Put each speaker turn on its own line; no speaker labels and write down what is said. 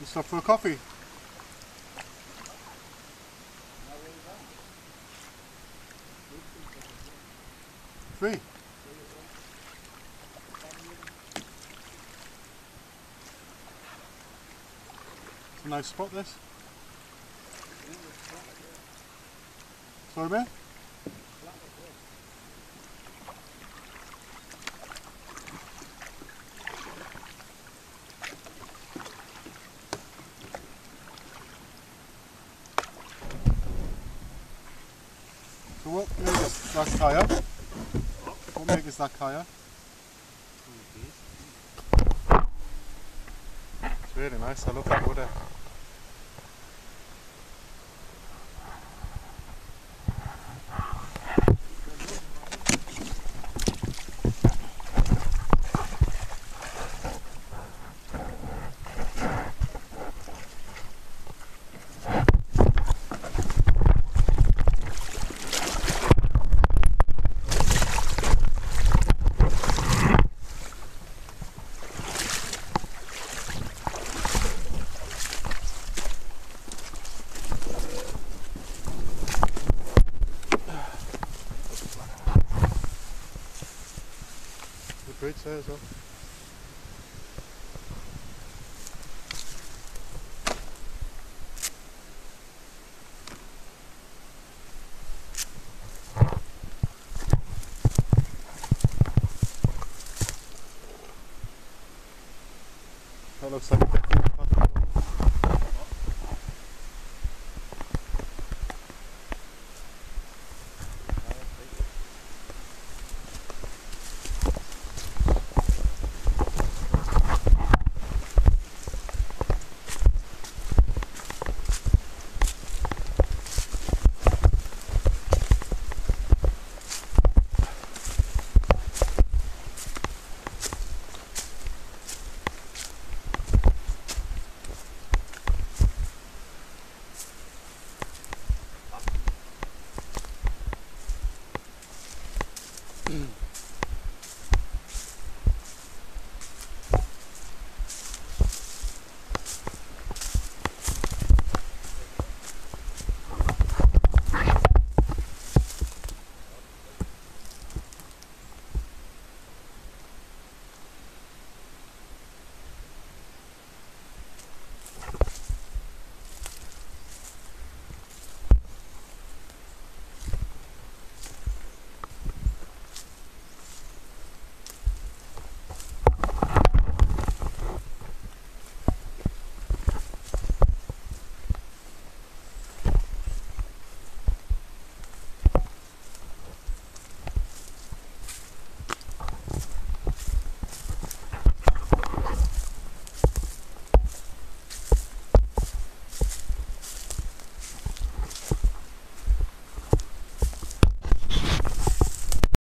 You stop for a coffee? Free? It's a nice spot, this. Sorry, mate? So what make is that kaya? What make is that kaya? It's really nice, I love that water. The bridge there as well. That looks like a